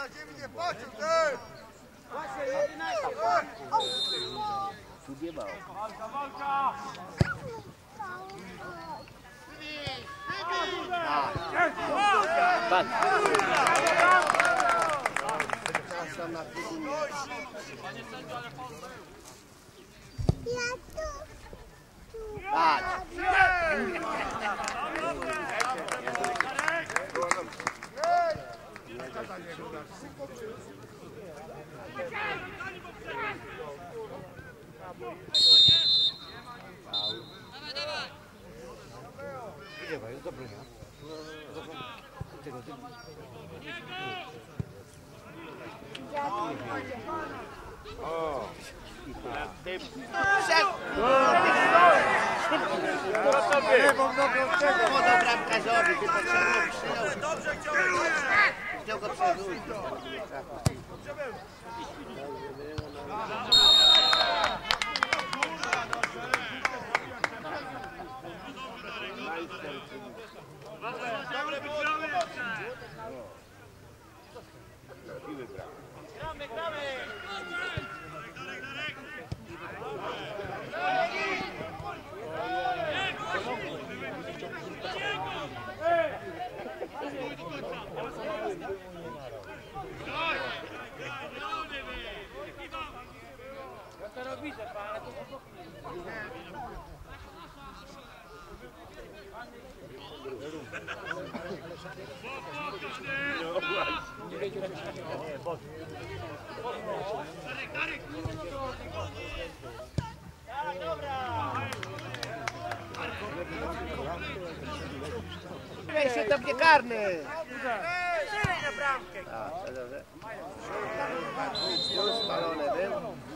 Tu biebał. Na trybunę. Patrz. Dawaj, jest dobry, nie? O! Podał bramkarzowi, ty potrzebujesz. Dobrze, chciał go przerzucić. Gramy! Ja to robię, ale to Weź się do mnie karny! Strzelaj na bramkę! Już spalony był.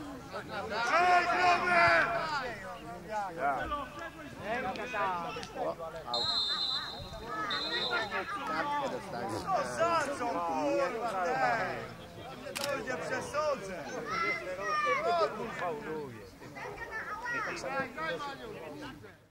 Kartkę dostanie. Nie przesądzę. Fauluje.